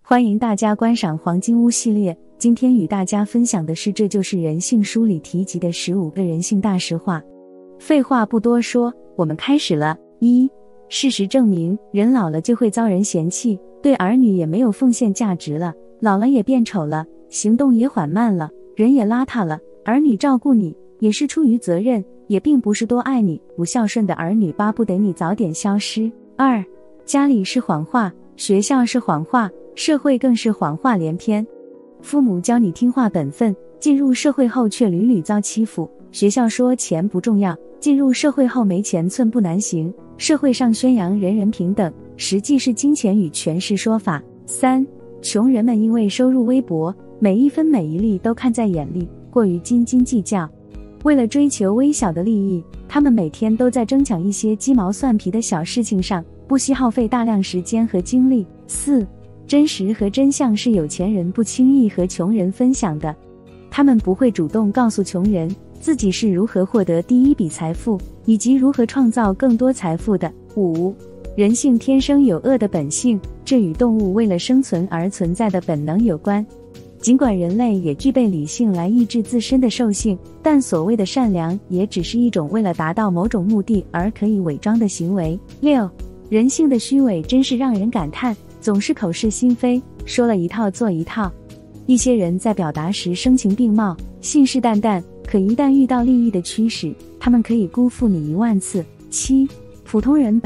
欢迎大家观赏黄金屋系列，今天与大家分享的是《这就是人性》书里提及的15个人性大实话。废话不多说，我们开始了。1. 事实证明，人老了就会遭人嫌弃，对儿女也没有奉献价值了，老了也变丑了，行动也缓慢了，人也邋遢了，儿女照顾你也是出于责任，也并不是多爱你，不孝顺的儿女巴不得你早点消失。2. 家里是谎话，学校是谎话，社会更是谎话连篇。父母教你听话本分，进入社会后却屡屡遭欺负，学校说钱不重要，进入社会后没钱寸步难行，社会上宣扬人人平等，实际是金钱与权势说法。3. 穷人们因为收入微薄，每一分每一粒都看在眼里，过于斤斤计较，为了追求微小的利益，他们每天都在争抢一些鸡毛蒜皮的小事情上，不惜耗费大量时间和精力。4. 真实和真相是有钱人不轻易和穷人分享的，他们不会主动告诉穷人自己是如何获得第一笔财富，以及如何创造更多财富的。5. 人性天生有恶的本性，这与动物为了生存而存在的本能有关。尽管人类也具备理性来抑制自身的兽性，但所谓的善良也只是一种为了达到某种目的而可以伪装的行为。6. 人性的虚伪真是让人感叹，总是口是心非，说了一套做一套。一些人在表达时声情并茂，信誓旦旦，可一旦遇到利益的驱使，他们可以辜负你10000次。7. 普通人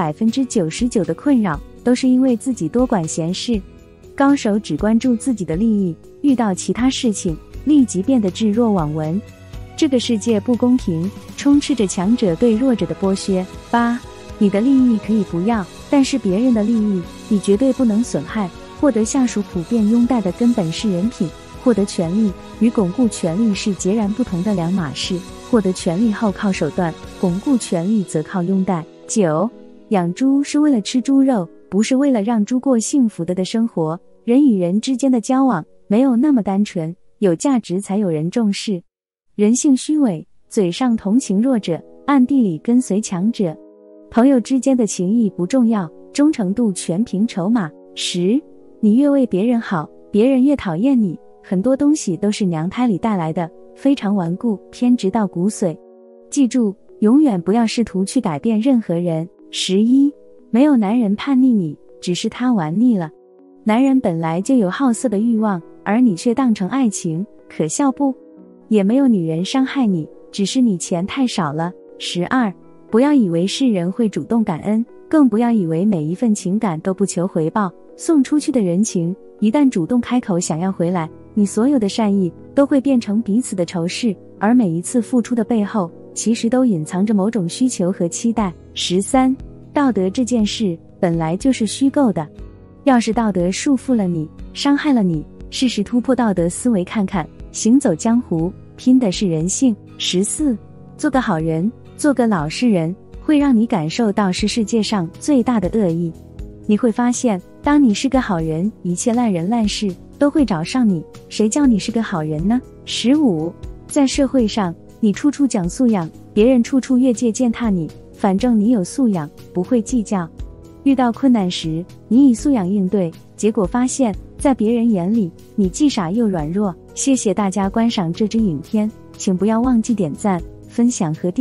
99%的困扰都是因为自己多管闲事，高手只关注自己的利益，遇到其他事情立即变得置若罔闻。这个世界不公平，充斥着强者对弱者的剥削。8. 你的利益可以不要，但是别人的利益你绝对不能损害。获得下属普遍拥戴的根本是人品，获得权力与巩固权力是截然不同的两码事。获得权力后靠手段，巩固权力则靠拥戴。9. 养猪是为了吃猪肉，不是为了让猪过幸福的生活。人与人之间的交往没有那么单纯，有价值才有人重视。人性虚伪，嘴上同情弱者，暗地里跟随强者。朋友之间的情谊不重要，忠诚度全凭筹码。10. 你越为别人好，别人越讨厌你。很多东西都是娘胎里带来的，非常顽固，偏执到骨髓。记住，永远不要试图去改变任何人。11. 没有男人叛逆你，只是他玩腻了。男人本来就有好色的欲望，而你却当成爱情，可笑不？也没有女人伤害你，只是你钱太少了。12. 不要以为世人会主动感恩，更不要以为每一份情感都不求回报。送出去的人情，一旦主动开口想要回来，你所有的善意都会变成彼此的仇视，而每一次付出的背后，其实都隐藏着某种需求和期待。13. 道德这件事本来就是虚构的，要是道德束缚了你，伤害了你，试试突破道德思维看看，行走江湖，拼的是人性。14. 做个好人，做个老实人，会让你感受到是世界上最大的恶意。你会发现，当你是个好人，一切烂人烂事都会找上你，谁叫你是个好人呢？ 15. 在社会上，你处处讲素养，别人处处越界践踏你，反正你有素养，不会计较。遇到困难时，你以素养应对，结果发现，在别人眼里，你既傻又软弱。谢谢大家观赏这支影片，请不要忘记点赞、分享和订阅。